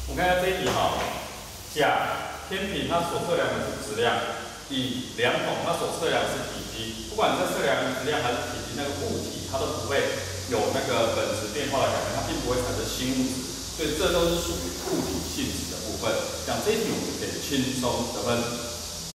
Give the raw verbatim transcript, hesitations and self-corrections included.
我看一下这一题哈，甲天平它所测量的是质量，乙量筒它所测量的是体积。不管你在测量质量还是体积，那个母体它都不会有那个本质变化的改变，它并不会产生新物质，所以这都是属于固体性质的部分。像这一题我们就可以轻松得分。